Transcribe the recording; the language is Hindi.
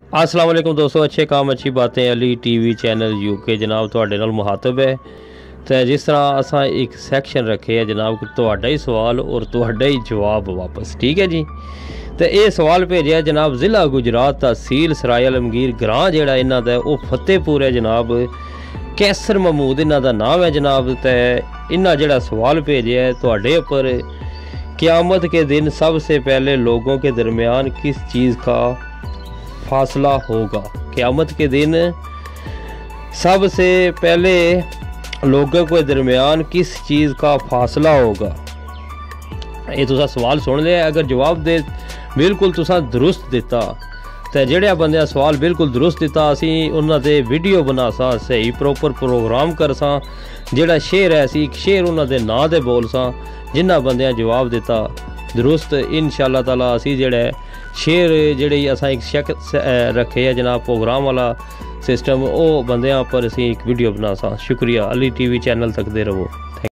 अस्सलाम वालेकुम दोस्तों, अच्छे काम अच्छी बातें अली टीवी चैनल यूके जनाब तुहाडे नाल मुखातब है। तो जिस तरह असा एक सैक्शन रखे है जनाब तुहाडा ही सवाल और तुहाडा ही जवाब वापस, ठीक है जी। तो ये सवाल भेजा जनाब ज़िला गुजरात तहसील सराए आलमगीर ग्रां जेड़ा इन्हां दा वो फतेहपुर है जनाब। कैसर महमूद इन्हां दा नाम है जनाब। तो इन्हां जेड़ा सवाल भेजा है तुहाडे उपर, क़यामत के दिन सबसे पहले लोगों के दरमियान किस चीज़ का फासला होगा। क़यामत के दिन सबसे पहले लोगों के दरमियान किस चीज़ का फासला होगा। ये तुसा सवाल सुन लिया। अगर जवाब दे बिल्कुल तुसा दुरुस्त दिता तो जेड़े बंदे सवाल बिल्कुल दुरुस्त दिता असी उन्हां दे वीडियो बना सा, सही प्रॉपर प्रोग्राम कर सा। जेड़ा शेर है असी शेर उन्हां दे नां दे बोल सा। जिन्हां बंदे जवाब दिता दुरुस्त इंशाअल्लाह ताला असी जेड़ा शेर जेह्ड़े असा एक शक रखे है जनाब प्रोग्राम वाला सिस्टम, वो बंदियां पर असी एक वीडियो बना सा। शुक्रिया। अली टीवी चैनल तकदे रहो।